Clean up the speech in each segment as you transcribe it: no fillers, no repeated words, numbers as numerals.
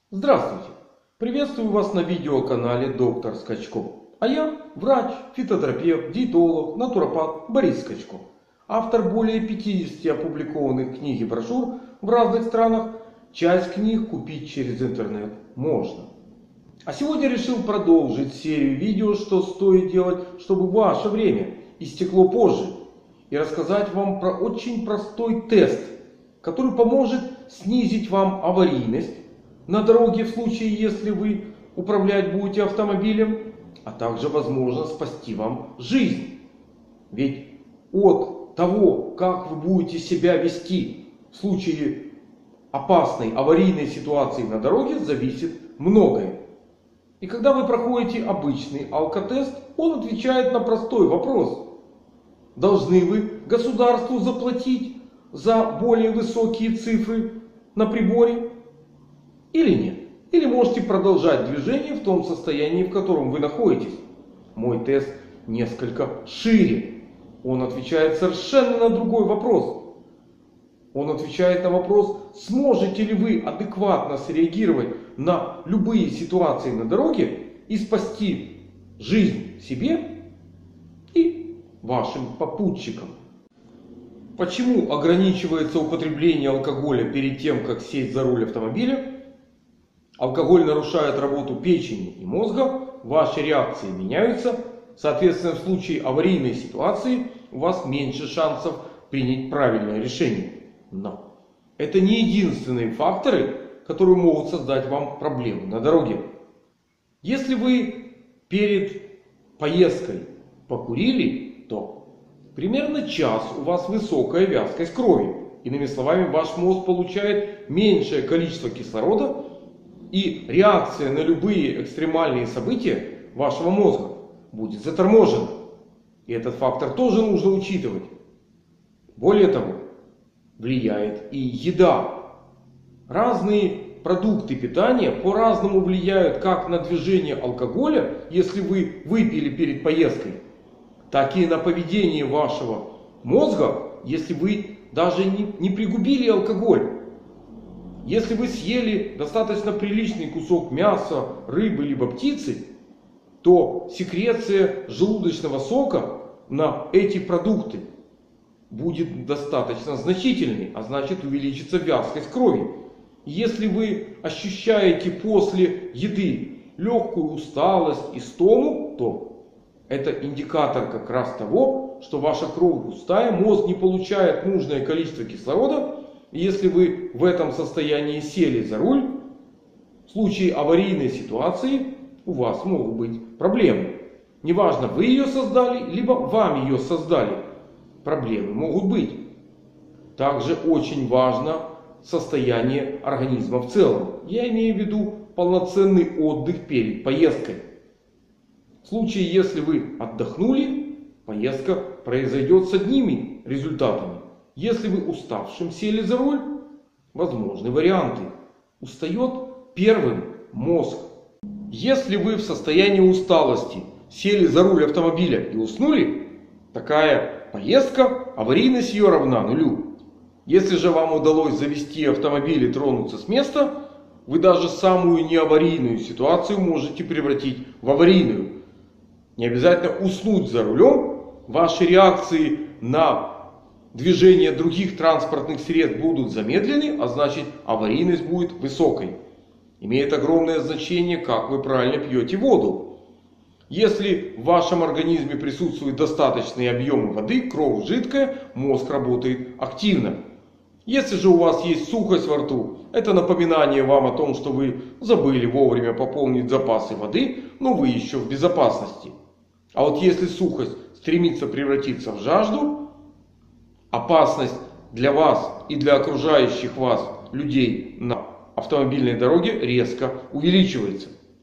Здравствуйте! Приветствую вас на видеоканале Доктор Скачков. А я врач, фитотерапевт, диетолог, натуропат Борис Скачков. Автор более 50 опубликованных книг и брошюр в разных странах. Часть книг купить через интернет можно. А сегодня решил продолжить серию видео, что стоит делать, чтобы ваше время истекло позже. И рассказать вам про очень простой тест, который поможет снизить вам аварийность на дороге в случае, если вы управлять будете автомобилем, а также, возможно, спасти вам жизнь. Ведь от того, как вы будете себя вести в случае опасной аварийной ситуации на дороге, зависит многое. И когда вы проходите обычный алкотест, он отвечает на простой вопрос. Должны вы государству заплатить за более высокие цифры на приборе? Или нет? Или можете продолжать движение в том состоянии, в котором вы находитесь? Мой тест несколько шире. Он отвечает совершенно на другой вопрос. Он отвечает на вопрос, сможете ли вы адекватно среагировать на любые ситуации на дороге и спасти жизнь себе и вашим попутчикам. Почему ограничивается употребление алкоголя перед тем, как сесть за руль автомобиля? Алкоголь нарушает работу печени и мозга, ваши реакции меняются. Соответственно, в случае аварийной ситуации у вас меньше шансов принять правильное решение. Но это не единственные факторы, которые могут создать вам проблемы на дороге. Если вы перед поездкой покурили, то примерно час у вас высокая вязкость крови. Иными словами, ваш мозг получает меньшее количество кислорода. И реакция на любые экстремальные события вашего мозга будет заторможена. И этот фактор тоже нужно учитывать. Более того, влияет и еда. Разные продукты питания по-разному влияют как на движение алкоголя, если вы выпили перед поездкой, так и на поведение вашего мозга, если вы даже не пригубили алкоголь. Если вы съели достаточно приличный кусок мяса, рыбы либо птицы, то секреция желудочного сока на эти продукты будет достаточно значительной, а значит увеличится вязкость крови. Если вы ощущаете после еды легкую усталость, истому, то это индикатор как раз того, что ваша кровь густая, мозг не получает нужное количество кислорода. Если вы в этом состоянии сели за руль, в случае аварийной ситуации у вас могут быть проблемы. Неважно, вы ее создали, либо вам ее создали. Проблемы могут быть. Также очень важно состояние организма в целом. Я имею в виду полноценный отдых перед поездкой. В случае, если вы отдохнули, поездка произойдет с одними результатами. Если вы уставшим сели за руль, возможны варианты. Устает первым мозг. Если вы в состоянии усталости сели за руль автомобиля и уснули, такая поездка, аварийность ее равна нулю. Если же вам удалось завести автомобиль и тронуться с места, вы даже самую неаварийную ситуацию можете превратить в аварийную. Не обязательно уснуть за рулем. Ваши реакции на движение других транспортных средств будут замедлены, а значит аварийность будет высокой. Имеет огромное значение, как вы правильно пьете воду. Если в вашем организме присутствуют достаточные объемы воды, кровь жидкая, мозг работает активно. Если же у вас есть сухость во рту, это напоминание вам о том, что вы забыли вовремя пополнить запасы воды, но вы еще в безопасности. А вот если сухость стремится превратиться в жажду, опасность для вас и для окружающих вас людей на автомобильной дороге резко увеличивается.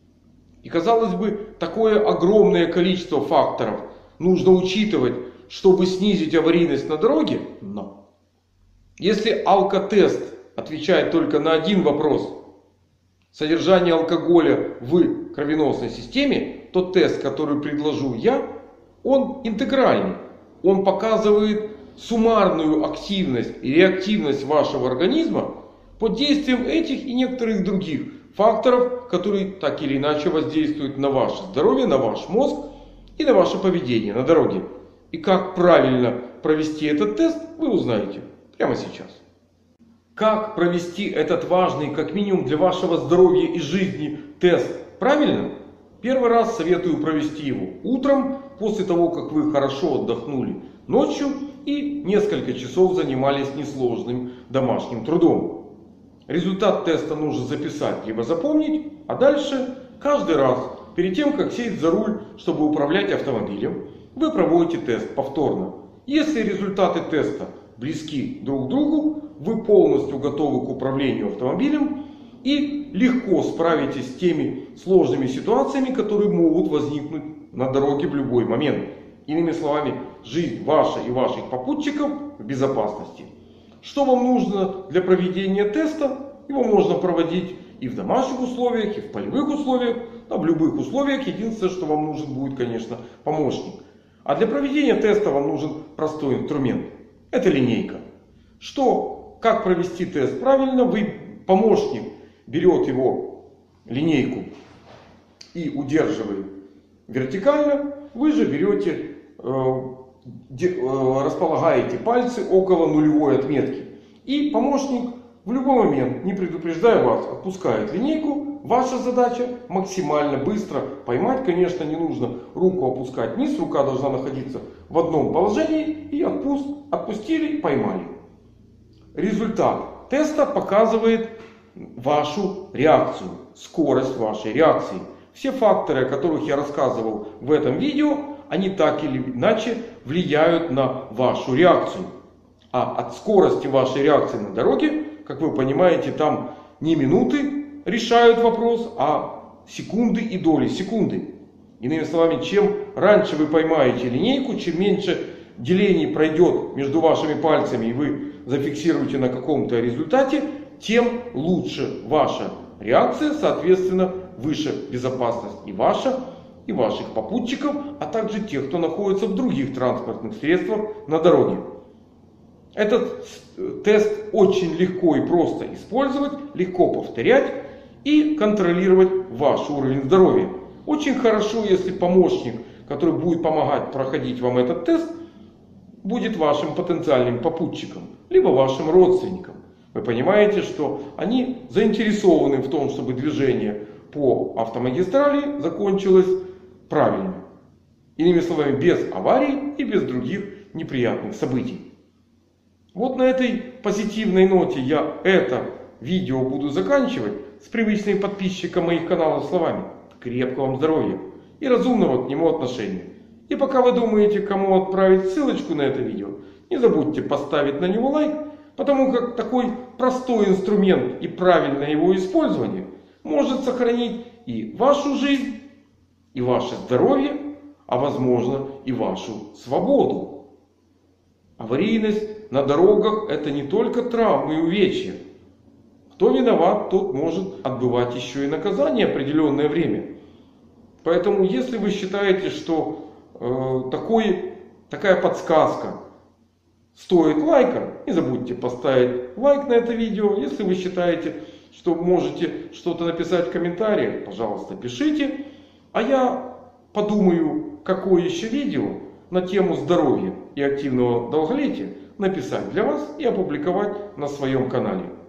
И казалось бы, такое огромное количество факторов нужно учитывать, чтобы снизить аварийность на дороге. Но если алкотест отвечает только на один вопрос, содержание алкоголя в кровеносной системе, то тест, который предложу я, он интегральный. Он показывает суммарную активность и реактивность вашего организма под действием этих и некоторых других факторов, которые так или иначе воздействуют на ваше здоровье, на ваш мозг и на ваше поведение на дороге. И как правильно провести этот тест, вы узнаете прямо сейчас. Как провести этот важный, как минимум для вашего здоровья и жизни, тест правильно? Первый раз советую провести его утром, после того, как вы хорошо отдохнули ночью и несколько часов занимались несложным домашним трудом. Результат теста нужно записать либо запомнить, а дальше каждый раз перед тем, как сесть за руль, чтобы управлять автомобилем, вы проводите тест повторно. Если результаты теста близки друг к другу, вы полностью готовы к управлению автомобилем и легко справитесь с теми сложными ситуациями, которые могут возникнуть на дороге в любой момент. Иными словами, жизнь ваша и ваших попутчиков в безопасности. Что вам нужно для проведения теста? Его можно проводить и в домашних условиях, и в полевых условиях, в любых условиях. Единственное, что вам нужен будет, конечно, помощник. А для проведения теста вам нужен простой инструмент. Это линейка. Как провести тест правильно? Помощник берет его линейку и удерживает вертикально. Вы же берете, располагаете пальцы около нулевой отметки. И помощник в любой момент, не предупреждая вас, отпускает линейку. Ваша задача максимально быстро поймать. Конечно, не нужно руку опускать вниз. Рука должна находиться в одном положении. И отпустили, поймали. Результат теста показывает вашу реакцию, скорость вашей реакции. Все факторы, о которых я рассказывал в этом видео, они так или иначе влияют на вашу реакцию. А от скорости вашей реакции на дороге, как вы понимаете, там не минуты решают вопрос, а секунды и доли секунды. Иными словами, чем раньше вы поймаете линейку, чем меньше делений пройдет между вашими пальцами и вы зафиксируете на каком-то результате, тем лучше ваша реакция, соответственно, выше безопасность и ваша, и ваших попутчиков, а также тех, кто находится в других транспортных средствах на дороге. Этот тест очень легко и просто использовать, легко повторять и контролировать ваш уровень здоровья. Очень хорошо, если помощник, который будет помогать проходить вам этот тест, будет вашим потенциальным попутчиком, либо вашим родственником. Вы понимаете, что они заинтересованы в том, чтобы движение по автомагистрали закончилось правильно. Иными словами, без аварий и без других неприятных событий. Вот на этой позитивной ноте я это видео буду заканчивать с привычными подписчикам моих каналов словами: крепкого вам здоровья и разумного к нему отношения. И пока вы думаете, кому отправить ссылочку на это видео, не забудьте поставить на него лайк, потому как такой простой инструмент и правильное его использование может сохранить и вашу жизнь, и ваше здоровье, а возможно и вашу свободу. Аварийность на дорогах — это не только травмы и увечья. Кто виноват, тот может отбывать еще и наказание определенное время. Поэтому, если вы считаете, что такая подсказка стоит лайка, не забудьте поставить лайк на это видео. Если вы считаете, что можете что-то написать в комментариях, пожалуйста, пишите. А я подумаю, какое еще видео на тему здоровья и активного долголетия написать для вас и опубликовать на своем канале.